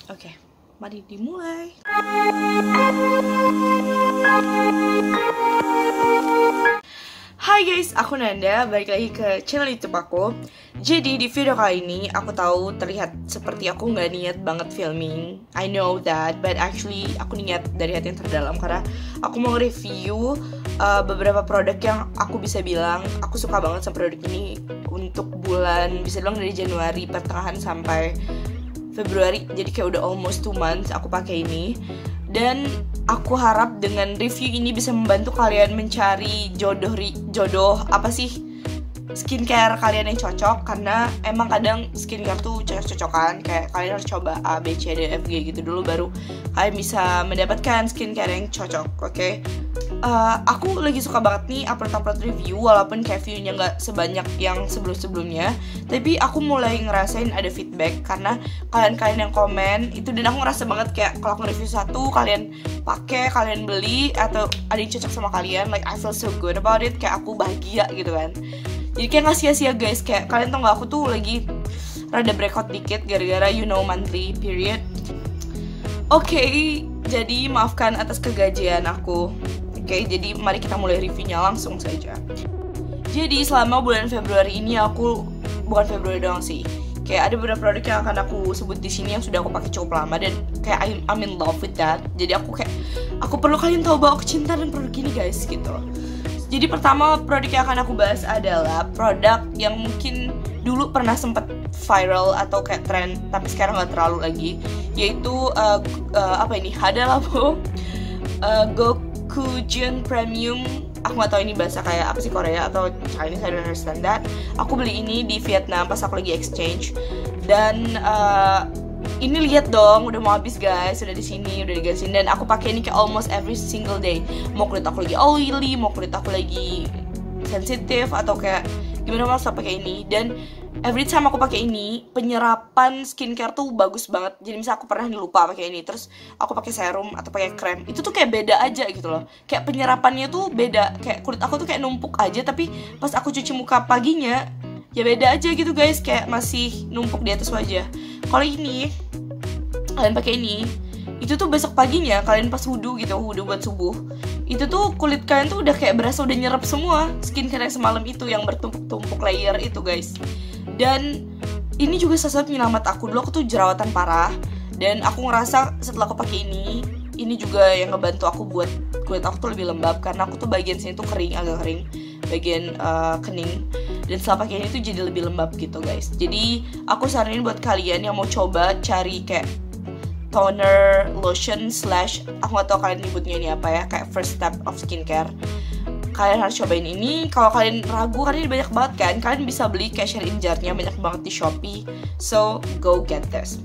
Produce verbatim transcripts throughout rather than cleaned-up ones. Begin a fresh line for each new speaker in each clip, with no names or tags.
Oke, mari dimulai. Hai guys, aku Nanda, balik lagi ke channel YouTube aku. Jadi di video kali ini aku tahu terlihat seperti aku nggak niat banget filming. I know that, but actually aku niat dari hati yang terdalam karena aku mau review uh, beberapa produk yang aku bisa bilang aku suka banget sama produk ini untuk bulan, bisa bilang dari Januari pertengahan sampai Februari. Jadi kayak udah almost two months aku pakai ini. Dan aku harap dengan review ini bisa membantu kalian mencari jodoh jodoh apa sih skincare kalian yang cocok, karena emang kadang skincare tuh cocok-cocokan, kayak kalian harus coba A, B, C, D, F, G gitu dulu baru kalian bisa mendapatkan skincare yang cocok, oke? Okay? Uh, aku lagi suka banget nih upload-upload review walaupun kayak view-nya nggak sebanyak yang sebelum-sebelumnya, tapi aku mulai ngerasain ada feedback karena kalian-kalian yang komen itu, dan aku ngerasa banget kayak kalau aku review satu kalian pakai, kalian beli atau ada yang cocok sama kalian, like I feel so good about it, kayak aku bahagia gitu kan. Jadi kayak nggak sia-sia guys, kayak kalian tau gak aku tuh lagi rada breakout dikit gara-gara you know monthly period. Oke, okay, jadi maafkan atas kegajian aku. Oke, okay, jadi mari kita mulai reviewnya langsung saja. Jadi selama bulan Februari ini aku, bukan Februari doang sih, kayak ada beberapa produk yang akan aku sebut di sini yang sudah aku pakai cukup lama dan kayak I'm, I'm in love with that. Jadi aku kayak aku perlu kalian tahu bahwa aku cinta dengan produk ini guys gitu. Jadi pertama produk yang akan aku bahas adalah produk yang mungkin dulu pernah sempat viral atau kayak tren tapi sekarang nggak terlalu lagi, yaitu uh, uh, apa ini Hada Labo uh, Gokujin Premium. Aku nggak tahu ini bahasa kayak apa sih, Korea atau Chinese, I don't understand that. Aku beli ini di Vietnam pas aku lagi exchange, dan uh, ini lihat dong, udah mau habis guys, udah di sini, udah digasin, dan aku pakai ini kayak almost every single day. Mau kulit aku lagi oily, mau kulit aku lagi sensitif atau kayak gimana, mau selalu pakai ini. Dan every time aku pakai ini, penyerapan skincare tuh bagus banget. Jadi misalnya aku pernah lupa pakai ini, terus aku pakai serum atau pakai krem, itu tuh kayak beda aja gitu loh. Kayak penyerapannya tuh beda, kayak kulit aku tuh kayak numpuk aja, tapi pas aku cuci muka paginya ya beda aja gitu guys, kayak masih numpuk di atas wajah. Kalau ini kalian pakai ini, itu tuh besok paginya kalian pas wudhu gitu, wudhu buat subuh, itu tuh kulit kalian tuh udah kayak berasa udah nyerap semua skincare yang semalam itu yang bertumpuk-tumpuk layer itu guys. Dan ini juga salah satu penyelamat aku. Dulu aku tuh jerawatan parah, dan aku ngerasa setelah aku pakai ini, ini juga yang ngebantu aku buat kulit aku tuh lebih lembab, karena aku tuh bagian sini tuh kering, agak kering, bagian uh, kening. Dan setelah pakai ini tuh jadi lebih lembab gitu guys. Jadi aku saranin buat kalian yang mau coba cari kayak toner, lotion, slash aku gak tau kalian nyebutnya ini apa ya, kayak first step of skincare, kalian harus cobain ini. Kalau kalian ragu, karena ini banyak banget kan, kalian bisa beli cashier in jar-nya, banyak banget di Shopee. So go get this.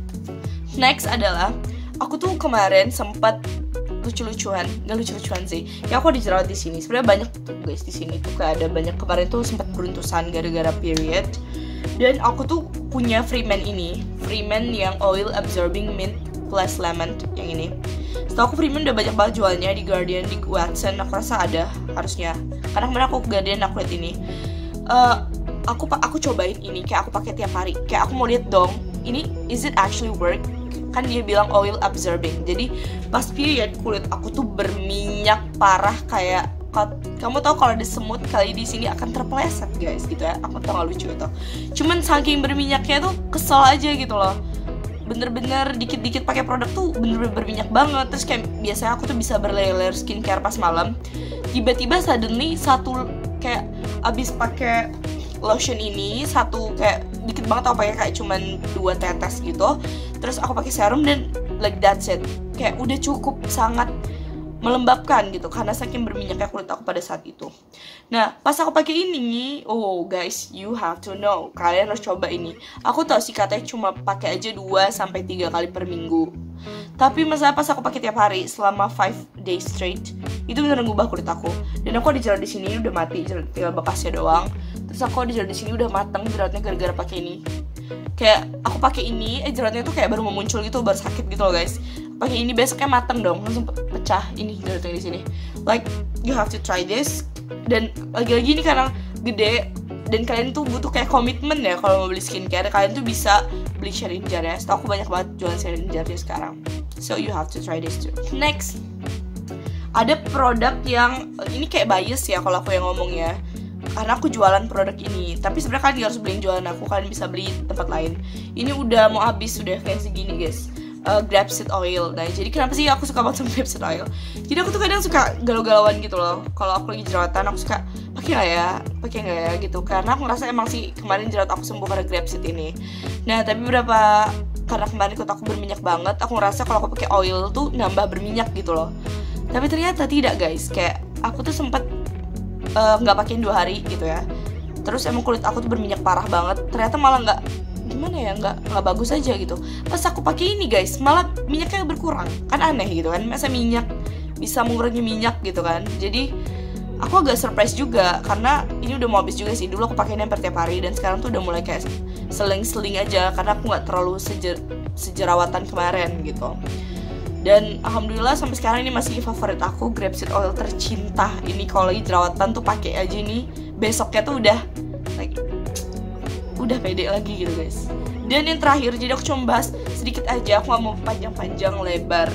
Next adalah, aku tuh kemarin sempat lucu-lucuan, nggak lucu-lucuan sih, ya aku dijerawat di sini. Sebenarnya banyak tuh guys di sini tuh kayak ada banyak, kemarin tuh sempat beruntusan gara-gara period. Dan aku tuh punya Freeman ini, Freeman yang oil absorbing mint plus lemon yang ini. Setelah aku Freeman udah banyak banget jualnya di Guardian, di Watson, aku rasa ada harusnya. Karena kemarin aku ke Guardian aku lihat ini. Uh, aku aku cobain ini, kayak aku pakai tiap hari. Kayak aku mau lihat dong, ini is it actually work? Kan dia bilang oil absorbing. Jadi pas period kulit aku tuh berminyak parah, kayak kamu tahu kalau ada semut kali di sini akan terpeleset guys gitu ya. Aku tau gak lucu itu. Cuman saking berminyaknya tuh kesel aja gitu loh. Bener-bener dikit-dikit pakai produk tuh bener-bener berminyak banget. Terus kayak biasanya aku tuh bisa berlayer skincare pas malam, tiba-tiba suddenly satu kayak abis pakai lotion ini satu kayak dikit banget, aku pakai kayak cuman dua tetes gitu. Terus aku pakai serum dan like that's it. Kayak udah cukup sangat melembabkan gitu karena saking berminyaknya kulit aku pada saat itu. Nah, pas aku pakai ini, oh guys, you have to know, kalian harus coba ini. Aku tahu sih katanya cuma pakai aja dua sampai tiga kali per minggu. Tapi masalah pas aku pakai tiap hari selama five days straight, itu benar ngubah kulit aku. Dan aku ada jerawat di sini udah mati, jerawat tinggal bekasnya doang. Terus aku ada jerawat di sini udah mateng jerawatnya gara-gara pakai ini. Kayak aku pakai ini, eh jerawatnya tuh kayak baru mau muncul gitu, baru sakit gitu loh guys. Pakai ini besoknya mateng dong, langsung pecah ini jerawatnya di sini. Like you have to try this. Dan lagi-lagi ini karena gede dan kalian tuh butuh kayak komitmen ya kalau mau beli skincare. Kalian tuh bisa beli beli Sherin jar ya. Setahu aku banyak banget jualan Sherin jar sekarang. So you have to try this too. Next, ada produk yang ini kayak bias ya kalau aku yang ngomong ya, karena aku jualan produk ini. Tapi sebenarnya kalian gak harus beli jualan aku, kalian bisa beli tempat lain. Ini udah mau habis, sudah kayak segini guys. Uh, grapeseed oil. Nah, jadi kenapa sih aku suka banget sama grapeseed oil? Jadi aku tuh kadang suka galau-galauan gitu loh. Kalau aku lagi jerawatan, aku suka pakai nggak ya, pakai nggak ya gitu. Karena aku ngerasa emang sih kemarin jerawat aku sembuh karena grapeseed ini. Nah, tapi berapa karena kemarin kulit aku berminyak banget, aku ngerasa kalau aku pakai oil tuh nambah berminyak gitu loh. Tapi ternyata tidak guys. Kayak aku tuh sempet nggak uh, pakein dua hari gitu ya. Terus emang kulit aku tuh berminyak parah banget. Ternyata malah nggak gimana ya, nggak nggak bagus aja gitu. Pas aku pakai ini guys, malah minyaknya berkurang. Kan aneh gitu kan, masa minyak bisa mengurangi minyak gitu kan. Jadi aku agak surprise juga karena ini udah mau habis juga sih. Dulu aku pakai nemper tiap hari dan sekarang tuh udah mulai kayak seling-seling aja karena aku nggak terlalu sejer sejerawatan kemarin gitu. Dan alhamdulillah sampai sekarang ini masih favorit aku, grapeseed oil tercinta. Ini kalau lagi jerawatan tuh pakai aja nih, besoknya tuh udah like udah pede lagi gitu guys. Dan yang terakhir, jadi aku cuma bahas sedikit aja, aku gak mau panjang-panjang lebar.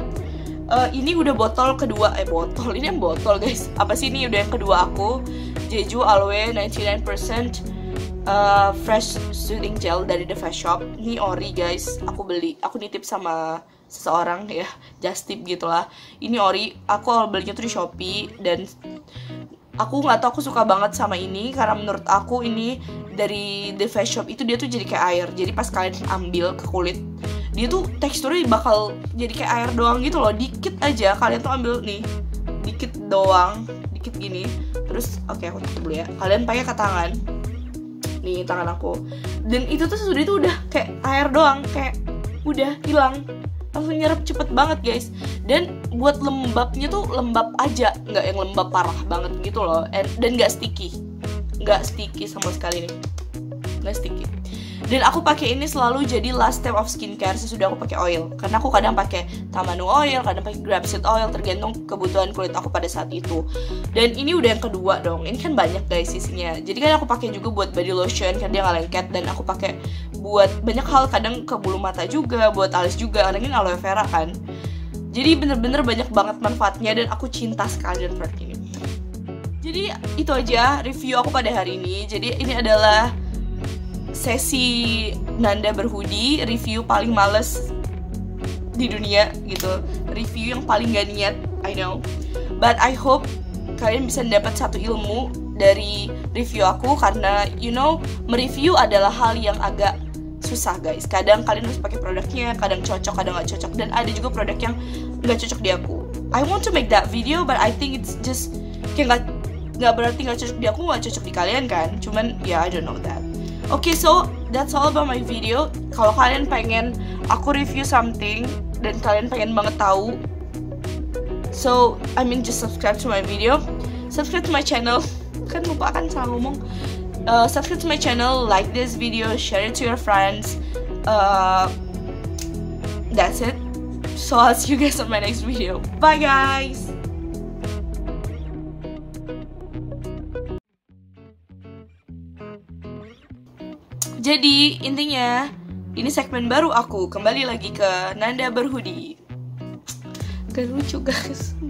uh, Ini udah botol kedua, eh botol, ini yang botol guys. Apa sih ini udah yang kedua aku, Jeju Aloe ninety-nine percent uh, Fresh Soothing Gel dari The Face Shop. Ini ori guys, aku beli, aku nitip sama seseorang ya, just tip gitulah. Ini ori, aku awal belinya tuh di Shopee. Dan aku nggak tahu, aku suka banget sama ini karena menurut aku ini dari The Face Shop itu dia tuh jadi kayak air. Jadi pas kalian ambil ke kulit, dia tuh teksturnya bakal jadi kayak air doang gitu loh. Dikit aja kalian tuh ambil nih, dikit doang, dikit gini. Terus oke okay, aku tutup dulu ya. Kalian pakai ke tangan, nih tangan aku. Dan itu tuh sudah itu udah kayak air doang, kayak udah hilang. Langsung nyerap cepet banget guys. Dan buat lembabnya tuh lembab aja, nggak yang lembab parah banget gitu loh. And, dan nggak sticky, nggak sticky sama sekali nih, nggak sticky. Dan aku pakai ini selalu jadi last step of skincare sesudah aku pakai oil. Karena aku kadang pakai Tamanu oil, kadang pakai grapeseed oil, tergantung kebutuhan kulit aku pada saat itu. Dan ini udah yang kedua dong. Ini kan banyak guys isinya. Jadi kan aku pakai juga buat body lotion karena dia nggak lengket. Dan aku pakai buat banyak hal, kadang ke bulu mata juga, buat alis juga. Karena ini aloe vera kan. Jadi bener-bener banyak banget manfaatnya dan aku cinta sekali dengan produk ini. Jadi itu aja review aku pada hari ini. Jadi ini adalah sesi Nanda berhoodie, review paling males di dunia gitu. Review yang paling gak niat, I know. But I hope kalian bisa dapat satu ilmu dari review aku. Karena you know, mereview adalah hal yang agak susah guys. Kadang kalian harus pakai produknya, kadang cocok, kadang gak cocok. Dan ada juga produk yang gak cocok di aku. I want to make that video, but I think it's just kayak gak, gak berarti gak cocok di aku, gak cocok di kalian kan. Cuman ya yeah, I don't know that. Oke, okay, so that's all about my video. Kalau kalian pengen aku review something dan kalian pengen banget tahu, so I mean just subscribe to my video, subscribe to my channel. Kan lupa kan salah ngomong. Uh, subscribe to my channel, like this video, share it to your friends. Uh, that's it. So I'll see you guys on my next video. Bye guys. Jadi intinya ini segmen baru aku, kembali lagi ke Nanda berhoodie. Gak lucu guys.